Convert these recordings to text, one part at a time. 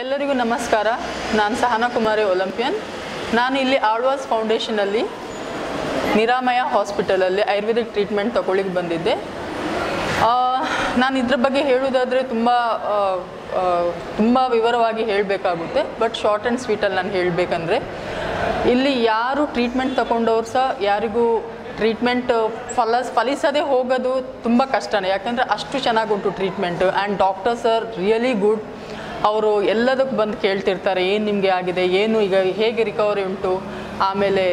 ಎಲ್ಲರಿಗೂ ನಮಸ್ಕಾರ. ನಾನು ಸಹನಾ ಕುಮಾರಿ ಒಲಿಂಪಿಯನ್. ನಾನು ಇಲ್ಲಿ ಆಳ್ವಾಸ್ ಫೌಂಡೇಶನಲ್ಲಿ ನಿರಾಮಯ ಹಾಸ್ಪಿಟಲಲ್ಲಿ ಆಯುರ್ವೇದಿಕ್ ಟ್ರೀಟ್ಮೆಂಟ್ ತಗೊಳ್ಳಿಕ್ಕೆ ಬಂದಿದ್ದೆ. ನಾನು ಇದ್ರ ಬಗ್ಗೆ ಹೇಳೋದಾದರೆ ತುಂಬ ವಿವರವಾಗಿ ಹೇಳಬೇಕಾಗುತ್ತೆ. ಬಟ್ ಶಾರ್ಟ್ ಆ್ಯಂಡ್ ಸ್ವೀಟಲ್ಲಿ ನಾನು ಹೇಳಬೇಕಂದ್ರೆ, ಇಲ್ಲಿ ಯಾರು ಟ್ರೀಟ್ಮೆಂಟ್ ತಗೊಂಡವ್ರು ಸಹ ಯಾರಿಗೂ ಟ್ರೀಟ್ಮೆಂಟ್ ಫಲಿಸದೆ ಹೋಗೋದು ತುಂಬ ಕಷ್ಟನೇ. ಯಾಕಂದರೆ ಅಷ್ಟು ಚೆನ್ನಾಗುಂಟು treatment. And doctors are really good. ಅವರು ಎಲ್ಲದಕ್ಕೆ ಬಂದು ಕೇಳ್ತಿರ್ತಾರೆ, ಏನು ನಿಮಗೆ ಆಗಿದೆ, ಏನು ಈಗ ಹೇಗೆ ರಿಕವರಿ ಉಂಟು. ಆಮೇಲೆ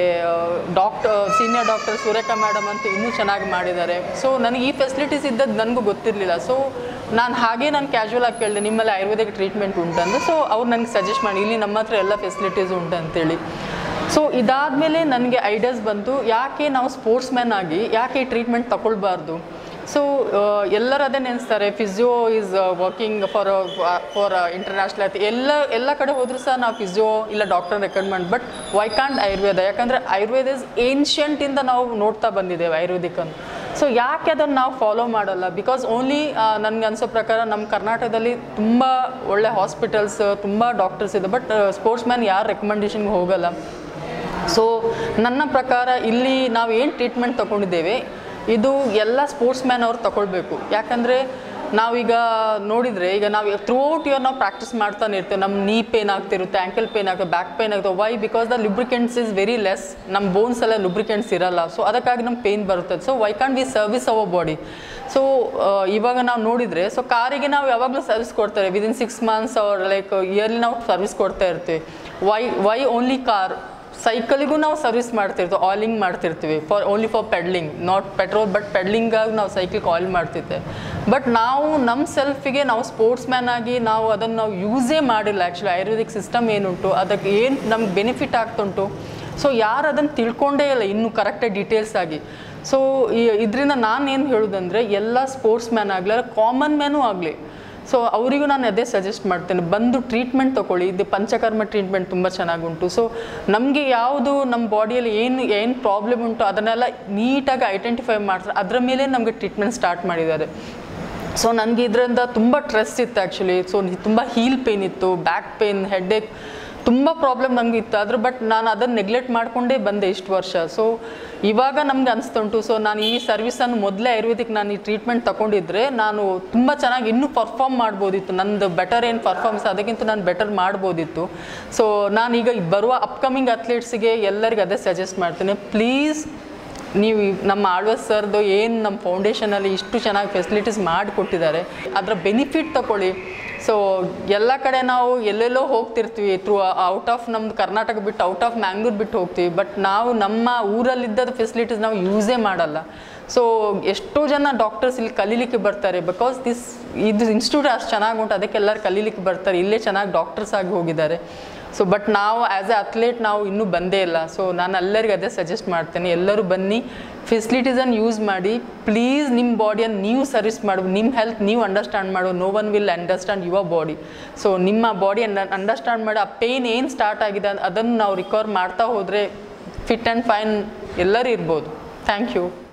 ಸೀನಿಯರ್ ಡಾಕ್ಟರ್ ಸುರೇಖಾ ಮೇಡಮ್ ಅಂತೂ ಇನ್ನೂ ಚೆನ್ನಾಗಿ ಮಾಡಿದ್ದಾರೆ. ಸೊ ನನಗೆ ಈ ಫೆಸಿಲಿಟೀಸ್ ಇದ್ದದ್ದು ನನಗೂ ಗೊತ್ತಿರಲಿಲ್ಲ. ಸೊ ನಾನು ಕ್ಯಾಶುವಲ್ ಆಗಿ ಕೇಳಿದೆ, ನಿಮ್ಮಲ್ಲಿ ಆಯುರ್ವೇದಿಕ್ ಟ್ರೀಟ್ಮೆಂಟ್ ಉಂಟಂದು. ಸೊ ಅವ್ರು ನನಗೆ ಸಜೆಸ್ಟ್ ಮಾಡಿ, ಇಲ್ಲಿ ನಮ್ಮ ಹತ್ರ ಎಲ್ಲ ಫೆಸಿಲಿಟೀಸ್ ಉಂಟಂತೇಳಿ. ಸೊ ಇದಾದಮೇಲೆ ನನಗೆ ಐಡಿಯಾಸ್ ಬಂತು, ಯಾಕೆ ನಾವು ಸ್ಪೋರ್ಟ್ಸ್ ಮ್ಯಾನ್ ಆಗಿ ಯಾಕೆ ಈ ಟ್ರೀಟ್ಮೆಂಟ್ ತಗೊಳ್ಬಾರ್ದು. ಸೊ ಎಲ್ಲರೂ ಅದೇ ನೆನೆಸ್ತಾರೆ, physio is working for international ಆಯ್ತು, ಎಲ್ಲ ಕಡೆ ಹೋದರೂ ಸಹ ನಾವು ಫಿಸಿಯೋ ಇಲ್ಲ doctor recommend. But why can't Ayurveda? ಯಾಕಂದರೆ ಆಯುರ್ವೇದ ಇಸ್ ಏನ್ಷಿಯಂಟಿಂದ ನಾವು ನೋಡ್ತಾ ಬಂದಿದ್ದೇವೆ ಆಯುರ್ವೇದಿಕನ್ನು. ಸೊ ಯಾಕೆ ಅದನ್ನು ನಾವು ಫಾಲೋ ಮಾಡಲ್ಲ? ಬಿಕಾಸ್ ಓನ್ಲಿ ನನಗೆ ಅನಿಸೋ ಪ್ರಕಾರ ನಮ್ಮ ಕರ್ನಾಟಕದಲ್ಲಿ ತುಂಬ ಒಳ್ಳೆ ಹಾಸ್ಪಿಟಲ್ಸ್, ತುಂಬ ಡಾಕ್ಟರ್ಸ್ ಇದೆ. ಬಟ್ ಸ್ಪೋರ್ಟ್ಸ್ ಮ್ಯಾನ್ ಯಾರು ರೆಕಮೆಂಡೇಷನ್ಗೆ ಹೋಗಲ್ಲ. ಸೊ ನನ್ನ ಪ್ರಕಾರ ಇಲ್ಲಿ ನಾವು ಏನು ಟ್ರೀಟ್ಮೆಂಟ್ ತೊಗೊಂಡಿದ್ದೇವೆ ಇದು ಎಲ್ಲ ಸ್ಪೋರ್ಟ್ಸ್ ಮ್ಯಾನ್ ಅವ್ರು ತಗೊಳ್ಬೇಕು. ಯಾಕಂದರೆ ನಾವೀಗ ನೋಡಿದರೆ, ಈಗ ನಾವು ಥ್ರೂಔಟ್ ಇಯರ್ ನಾವು ಪ್ರಾಕ್ಟೀಸ್ ಮಾಡ್ತಾನೆ ಇರ್ತೇವೆ. ನಮ್ಮ ನೀ ಪೇನ್ ಆಗ್ತಿರುತ್ತೆ, ಆ್ಯಂಕಲ್ ಪೇನ್ ಆಗ್ತದೆ, ಬ್ಯಾಕ್ ಪೇನ್ ಆಗ್ತದೆ. Why? Because the lubricants is very less. ನಮ್ಮ ಬೋನ್ಸ್ ಎಲ್ಲ ಲುಬ್ರಿಕೆಂಟ್ಸ್ ಇರಲ್ಲ. ಸೊ ಅದಕ್ಕಾಗಿ ನಮ್ಮ ಪೇನ್ ಬರುತ್ತದೆ. So why can't we service our body? So ಇವಾಗ ನಾವು ನೋಡಿದರೆ, ಸೊ ಕಾರಿಗೆ ನಾವು ಯಾವಾಗಲೂ ಸರ್ವಿಸ್ ಕೊಡ್ತಾರೆ. ವಿದಿನ್ 6 months ಅವ್ರ ಲೈಕ್ ಇಯರ್ಲಿ ನಾವು ಸರ್ವಿಸ್ ಕೊಡ್ತಾ ಇರ್ತೀವಿ. Y only car? ಸೈಕಲಿಗೂ ನಾವು ಸರ್ವಿಸ್ ಮಾಡ್ತಿರ್ತೀವಿ, ಆಯಿಲಿಂಗ್ ಮಾಡ್ತಿರ್ತೀವಿ only for pedalling, not petrol. But ಪೆಡ್ಲಿಂಗಾಗಿ ನಾವು ಸೈಕಲ್ಗೆ ಆಯಿಲ್ ಮಾಡ್ತಿದ್ದೆ. ಬಟ್ ನಾವು ನಮ್ಮ ಸೆಲ್ಫಿಗೆ ನಾವು ಸ್ಪೋರ್ಟ್ಸ್ ಮ್ಯಾನ್ ಆಗಿ ನಾವು ಅದನ್ನು ಯೂಸೇ ಮಾಡಿಲ್ಲ. ಆ್ಯಕ್ಚುಲಿ ಆಯುರ್ವೇದಿಕ್ ಸಿಸ್ಟಮ್ ಏನುಂಟು, ಅದಕ್ಕೆ ಏನು ನಮ್ಗೆ ಬೆನಿಫಿಟ್ ಆಗ್ತುಂಟು. ಸೊ ಯಾರು ಅದನ್ನು ತಿಳ್ಕೊಂಡೇ ಇಲ್ಲ ಇನ್ನೂ ಕರೆಕ್ಟಾಗಿ ಡೀಟೇಲ್ಸ್ ಆಗಿ. ಸೊ ಇದರಿಂದ ನಾನೇನು ಹೇಳೋದಂದರೆ, ಎಲ್ಲ ಸ್ಪೋರ್ಟ್ಸ್ ಮ್ಯಾನ್ ಆಗಲಿ, ಕಾಮನ್ ಮ್ಯಾನೂ ಆಗಲಿ, ಸೊ ಅವರಿಗೂ ನಾನು ಅದೇ ಸಜೆಸ್ಟ್ ಮಾಡ್ತೇನೆ, ಬಂದು ಟ್ರೀಟ್ಮೆಂಟ್ ತೊಗೊಳ್ಳಿ. ಇದು ಪಂಚಕರ್ಮ ಟ್ರೀಟ್ಮೆಂಟ್ ತುಂಬ ಚೆನ್ನಾಗುಂಟು. ಸೊ ನಮಗೆ ಯಾವುದು ನಮ್ಮ ಬಾಡಿಯಲ್ಲಿ ಏನು ಪ್ರಾಬ್ಲಮ್ ಉಂಟು ಅದನ್ನೆಲ್ಲ ನೀಟಾಗಿ ಐಡೆಂಟಿಫೈ ಮಾಡ್ತಾರೆ. ಅದರ ಮೇಲೆ ನಮಗೆ ಟ್ರೀಟ್ಮೆಂಟ್ ಸ್ಟಾರ್ಟ್ ಮಾಡಿದ್ದಾರೆ. ಸೊ ನನಗೆ ಇದರಿಂದ ತುಂಬ ಸ್ಟ್ರೆಸ್ ಇತ್ತು ಆ್ಯಕ್ಚುಲಿ. ಸೊ ತುಂಬ ಹೀಲ್ ಪೇನ್ ಇತ್ತು, ಬ್ಯಾಕ್ ಪೇನ್, ಹೆಡ್ಏಕ್, ತುಂಬ ಪ್ರಾಬ್ಲಮ್ ನನಗೆ ಇತ್ತು. ಬಟ್ ನಾನು ಅದನ್ನು ನೆಗ್ಲೆಕ್ಟ್ ಮಾಡಿಕೊಂಡೇ ಬಂದೆ ಇಷ್ಟು ವರ್ಷ. ಸೊ ಇವಾಗ ನಮ್ಗೆ ಅನಿಸ್ತುಂಟು, ಸೊ ನಾನು ಈ ಸರ್ವಿಸನ್ನು ಮೊದಲೇ ಆಯುರ್ವೇದಿಕ್ ನಾನು ಈ ಟ್ರೀಟ್ಮೆಂಟ್ ತಗೊಂಡಿದ್ರೆ ನಾನು ತುಂಬ ಚೆನ್ನಾಗಿ ಇನ್ನೂ ಪರ್ಫಾರ್ಮ್ ಮಾಡ್ಬೋದಿತ್ತು. ನಂದು ಬೆಟರ್ ಏನು ಪರ್ಫಾರ್ಮೆನ್ಸ್ ಅದಕ್ಕಿಂತ ನಾನು ಬೆಟರ್ ಮಾಡ್ಬೋದಿತ್ತು. ಸೊ ನಾನೀಗ ಬರುವ ಅಪ್ಕಮಿಂಗ್ ಅಥ್ಲೀಟ್ಸಿಗೆ ಎಲ್ಲರಿಗೂ ಅದೇ ಸಜೆಸ್ಟ್ ಮಾಡ್ತೀನಿ, ಪ್ಲೀಸ್ ನೀವು ನಮ್ಮ ಆಳ್ವಾಸ್ ಸರ್ದು ಏನು ನಮ್ಮ ಫೌಂಡೇಶನಲ್ಲಿ ಇಷ್ಟು ಚೆನ್ನಾಗಿ ಫೆಸಿಲಿಟೀಸ್ ಮಾಡಿಕೊಟ್ಟಿದ್ದಾರೆ, ಅದರ ಬೆನಿಫಿಟ್ ತಗೊಳ್ಳಿ. ಸೊ ಎಲ್ಲ ಕಡೆ ನಾವು ಎಲ್ಲೆಲ್ಲೋ ಹೋಗ್ತಿರ್ತೀವಿ, ಔಟ್ ಆಫ್ ನಮ್ಮದು ಕರ್ನಾಟಕ ಬಿಟ್ಟು, ಔಟ್ ಆಫ್ ಮ್ಯಾಂಗ್ಳೂರು ಬಿಟ್ಟು ಹೋಗ್ತೀವಿ. ಬಟ್ ನಾವು ನಮ್ಮ ಊರಲ್ಲಿದ್ದ ಫೆಸಿಲಿಟೀಸ್ ನಾವು ಯೂಸೇ ಮಾಡಲ್ಲ. ಸೊ ಎಷ್ಟೋ ಜನ ಡಾಕ್ಟರ್ಸ್ ಇಲ್ಲಿ ಕಲೀಲಿಕ್ಕೆ ಬರ್ತಾರೆ. ಬಿಕಾಸ್ ಇದು ಇನ್ಸ್ಟಿಟ್ಯೂಟ್ ಅಷ್ಟು ಚೆನ್ನಾಗಿ ಉಂಟು, ಅದಕ್ಕೆ ಎಲ್ಲರೂ ಕಲೀಲಿಕ್ಕೆ ಬರ್ತಾರೆ. ಇಲ್ಲೇ ಚೆನ್ನಾಗಿ ಡಾಕ್ಟರ್ಸ್ ಆಗಿ ಹೋಗಿದ್ದಾರೆ. ಸೊ ಬಟ್ ನಾವು ಆ್ಯಸ್ ಎ ಅಥ್ಲೇಟ್ ನಾವು ಇನ್ನೂ ಬಂದೇ ಇಲ್ಲ. ಸೊ ನಾನು ಎಲ್ಲರಿಗೂ ಅದೇ ಸಜೆಸ್ಟ್ ಮಾಡ್ತೇನೆ, ಎಲ್ಲರೂ ಬನ್ನಿ, ಫೆಸಿಲಿಟೀಸನ್ನು ಯೂಸ್ ಮಾಡಿ. ಪ್ಲೀಸ್ ನಿಮ್ಮ ಬಾಡಿಯನ್ನು ನೀವು ಸರ್ವಿಸ್ ಮಾಡಬೇಕು. ನಿಮ್ಮ ಹೆಲ್ತ್ ನೀವು ಅಂಡರ್ಸ್ಟ್ಯಾಂಡ್ ಮಾಡೋ. No one will understand your body. So ನಿಮ್ಮ ಬಾಡಿಯನ್ನು ಅಂಡರ್ಸ್ಟ್ಯಾಂಡ್ ಮಾಡಿ, ಆ ಪೇಯ್ನ್ ಏನು ಸ್ಟಾರ್ಟ್ ಆಗಿದೆ ಅದನ್ನು ನಾವು ರಿಕವರ್ ಮಾಡ್ತಾ ಹೋದರೆ ಫಿಟ್ ಆ್ಯಂಡ್ ಫೈನ್ ಎಲ್ಲರೂ ಇರ್ಬೋದು. Thank you.